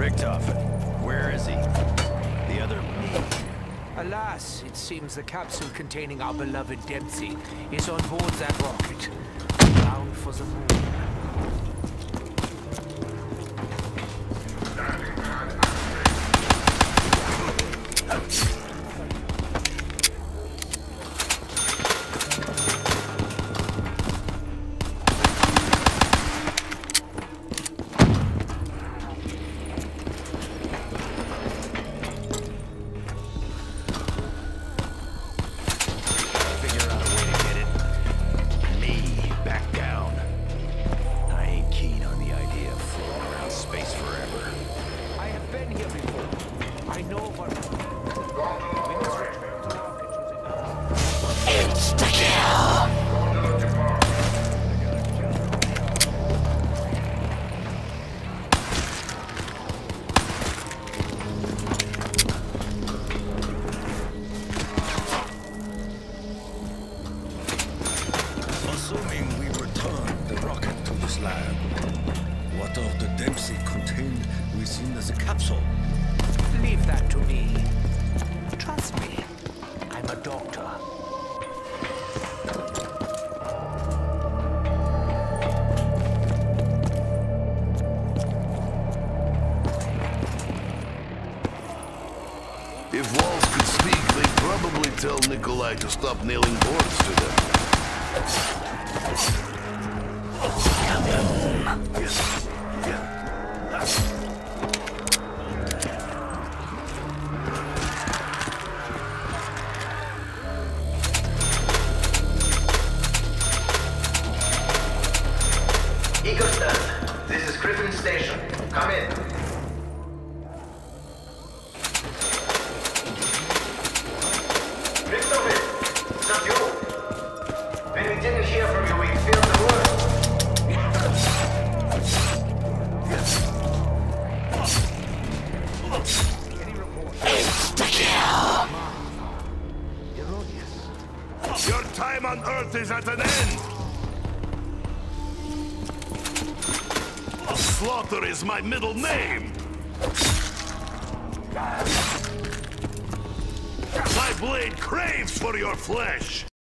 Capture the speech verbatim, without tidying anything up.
Richtofen, where is he? The other me. Alas, it seems the capsule containing our beloved Dempsey is on board that rocket, bound for the moon. Assuming we return the rocket to this lab, what of the Dempsey contained within the capsule? Leave that to me. Trust me, I'm a doctor. If walls could speak, they'd probably tell Nikolai to stop nailing boards to them. Yes. Yeah. That's... Ecostat, this is Griffin Station. Come in. Christopher, it's not you. When we didn't hear from you, we filled the word. Your time on Earth is at an end! Slaughter is my middle name! My blade craves for your flesh!